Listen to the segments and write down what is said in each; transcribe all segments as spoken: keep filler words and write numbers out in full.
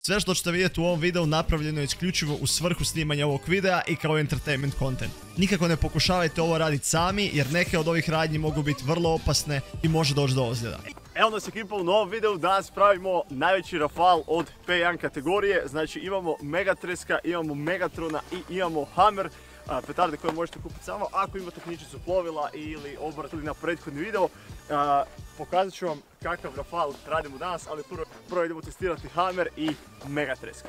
Sve što ćete vidjeti u ovom videu napravljeno je isključivo u svrhu snimanja ovog videa i kao entertainment content. Nikako ne pokušavajte ovo raditi sami jer neke od ovih radnji mogu biti vrlo opasne i može doći do ozljeda. Evo nas ekipa u novom videu, danas pravimo najveći Rafal od P jedan kategorije. Znači imamo Megatreska, imamo Megatrona i imamo Hammer. Petarde koje možete kupiti samo ako imate knjižicu plovila ili obratili na prethodni video. Pokazat ću vam kakav Rafal radimo danas, ali prvo, prvo idemo testirati Hammer i Megatreska.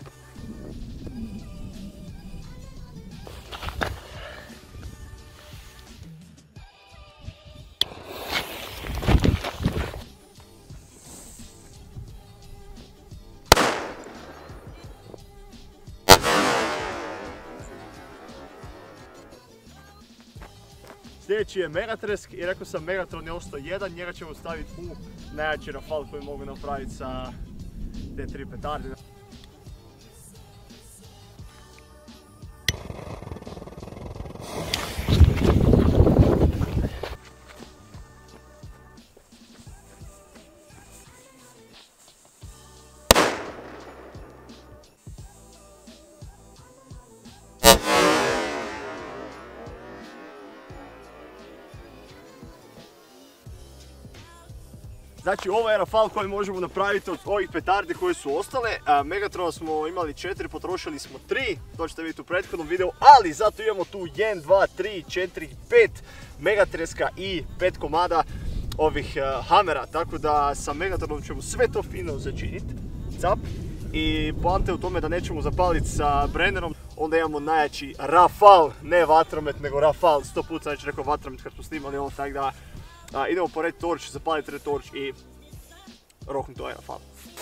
Sljedeći je Megatresk i rekao sam Megatron je ostao jedan, njega ćemo staviti u najjači Rafal koji mogu napraviti sa te tri petarde. Znači ovo je Rafal koji možemo napraviti od ovih petardi koje su ostale. Megatrona smo imali četiri, potrošili smo tri, to ćete vidjeti u prethodnom videu, ali zato imamo tu jedan, dva, tri, četiri, pet Megatreska i pet komada ovih Hammera, tako da sa Megatronom ćemo sve to fino začiniti. Cap. I poanta je u tome da nećemo zapaliti sa Brennerom, onda imamo najjači Rafal, ne vatromet nego Rafal, sto puta sam već rekao vatromet kad smo snimali ovo, tako da A, idemo po red torch, zapaliti red torch i rohnuti ovaj Rafal.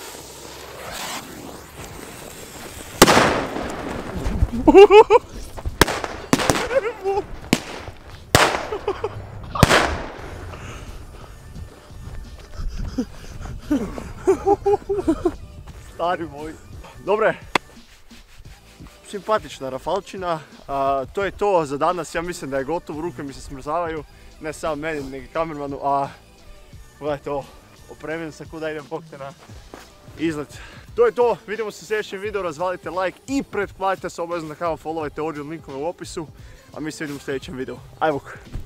Stari moj. Dobre, simpatična Rafalčina, a, to je to za danas, ja mislim da je gotovo, ruke mi se smrzavaju. Ne samo meni, nego kamermanu, a gledajte ovo, opremljen sam kuda idem pokte na izlet. To je to, vidimo se u sljedećem videu, razvalite like i pretplatite se obavezno na kanal, followajte, original linkove u opisu, a mi se vidimo u sljedećem videu. Aj bok!